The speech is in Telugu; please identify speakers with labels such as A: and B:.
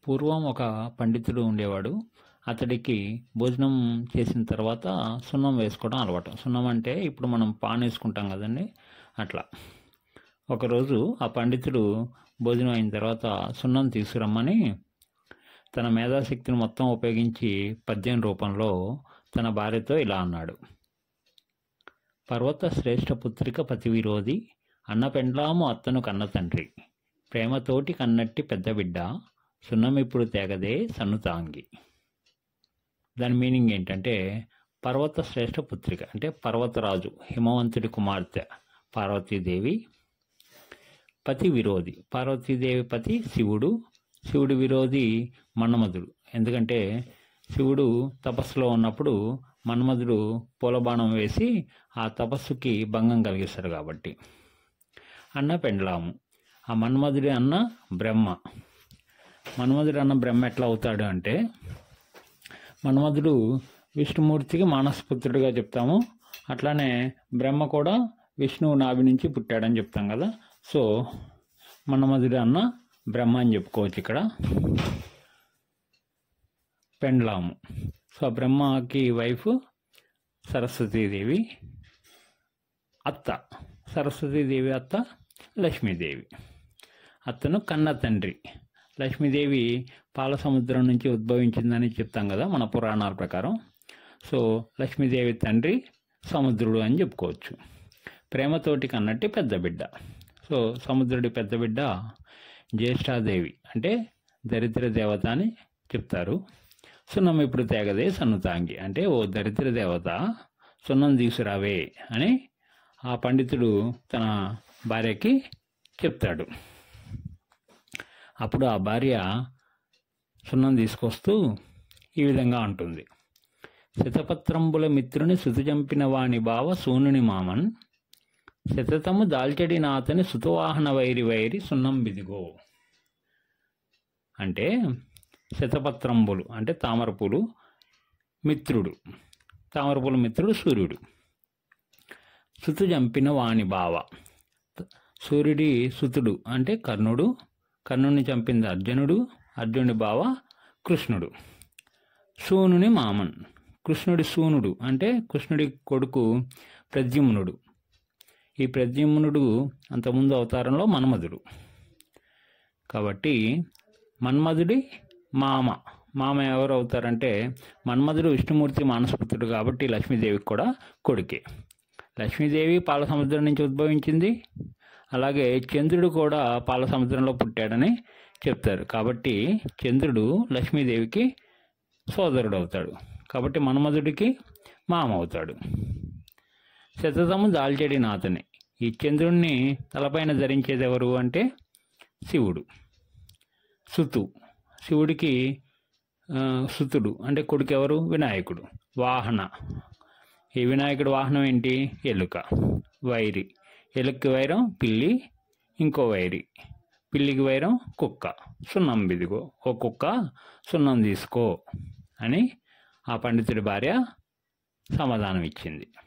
A: పూర్వం ఒక పండితుడు ఉండేవాడు. అతడికి భోజనం చేసిన తర్వాత సున్నం వేసుకోవడం అలవాటు. సున్నం అంటే ఇప్పుడు మనం పాన్ వేసుకుంటాం కదండి, అట్లా. ఒకరోజు ఆ పండితుడు భోజనం అయిన తర్వాత సున్నం తీసుకురమ్మని తన మేధాశక్తిని మొత్తం ఉపయోగించి పద్యం రూపంలో తన భార్యతో ఇలా అన్నాడు: పర్వత శ్రేష్ఠ పుత్రిక పతి విరోధి, అన్న పెండ్లాము అత్తను కన్న తండ్రి, ప్రేమతోటి కన్నట్టి పెద్ద బిడ్డ, సున్నమిప్పుడు తేగదే సన్నుతాంగి. దాని మీనింగ్ ఏంటంటే, పర్వత శ్రేష్ఠ పుత్రిక అంటే పర్వతరాజు హిమవంతుడి కుమార్తె పార్వతీదేవి, పతి విరోధి, పార్వతీదేవి పతి శివుడు, శివుడి విరోధి మన్మధుడు. ఎందుకంటే శివుడు తపస్సులో ఉన్నప్పుడు మన్మధుడు పూలబాణం వేసి ఆ తపస్సుకి భంగం కలిగిస్తాడు కాబట్టి. అన్న పెండ్లాము, ఆ మన్మధుడి అన్న బ్రహ్మ. మన్మధుడు అన్న బ్రహ్మ ఎట్లా అవుతాడు అంటే, మన్మధుడు విష్ణుమూర్తికి మానసపుత్రుడిగా చెప్తాము, అట్లానే బ్రహ్మ కూడా విష్ణువు నాభి నుంచి పుట్టాడని చెప్తాం కదా. సో మన్మధుడి అన్న బ్రహ్మ అని చెప్పుకోవచ్చు ఇక్కడ. పెండ్లాము, సో బ్రహ్మకి వైఫ్ సరస్వతీదేవి, అత్త సరస్వతీదేవి అత్త లక్ష్మీదేవి. అత్తను కన్న తండ్రి. లక్ష్మీదేవి పాల సముద్రం నుంచి ఉద్భవించిందని చెప్తాం కదా మన పురాణాల ప్రకారం. సో లక్ష్మీదేవి తండ్రి సముద్రుడు అని చెప్పుకోవచ్చు. ప్రేమతోటి కన్నట్టి పెద్ద బిడ్డ. సో సముద్రుడి పెద్ద బిడ్డ జ్యేష్ఠాదేవి అంటే దరిద్ర దేవత అని చెప్తారు. సున్నం ఇప్పుడు తేగదే సన్నుతాంగి అంటే, ఓ దరిద్ర దేవత సున్నం తీసుకురావే అని ఆ పండితుడు తన భార్యకి చెప్తాడు. అప్పుడు ఆ భార్య సున్నం తీసుకొస్తూ ఈ విధంగా అంటుంది: శతపత్రంబుల మిత్రుని శృతిజంపిన వాణి బావ సూనుని మామన్, శతతము దాల్చడి నాతని సుతవాహన వైరి వైరి సున్నం బిదిగో. అంటే శతపత్రంబులు అంటే తామరపూలు, మిత్రుడు, తామరపూల మిత్రుడు సూర్యుడు, సుతు చంపిన వాణి బావ, సూర్యుడి సుతుడు అంటే కర్ణుడు, కర్ణుడిని చంపింది అర్జునుడు, అర్జునుడి బావ కృష్ణుడు, సూనుని మామన్, కృష్ణుడి సూనుడు అంటే కృష్ణుడి కొడుకు ప్రద్యుమ్నుడు. ఈ ప్రద్యుమ్నుడు అంతకుముందు అవతారంలో మన్మధుడు. కాబట్టి మన్మధుడి మామ. మామ ఎవరు అవుతారంటే, మన్మధుడు విష్ణుమూర్తి మానసపుత్రుడు కాబట్టి లక్ష్మీదేవికి కూడా కొడుకే. లక్ష్మీదేవి పాల సముద్రం నుంచి ఉద్భవించింది. అలాగే చంద్రుడు కూడా పాల సముద్రంలో పుట్టాడని చెప్తారు. కాబట్టి చంద్రుడు లక్ష్మీదేవికి సోదరుడు అవుతాడు. కాబట్టి మన్మధుడికి మామ అవుతాడు. శతతము దాల్చడి నాతని, ఈ చంద్రుణ్ణి తలపైన ధరించేది ఎవరు అంటే శివుడు. సుతు, శివుడికి సుతుడు అంటే కొడుకు ఎవరు? వినాయకుడు. వాహన, ఈ వినాయకుడి వాహనం ఏంటి? ఎలుక. వైరి, ఎలుకకి వైరం పిల్లి, ఇంకో వైరి పిల్లికి వైరం కుక్క. సున్నం బిదిగో, ఓ కుక్క సున్నం తీసుకో అని ఆ పండితుడి భార్య సమాధానం ఇచ్చింది.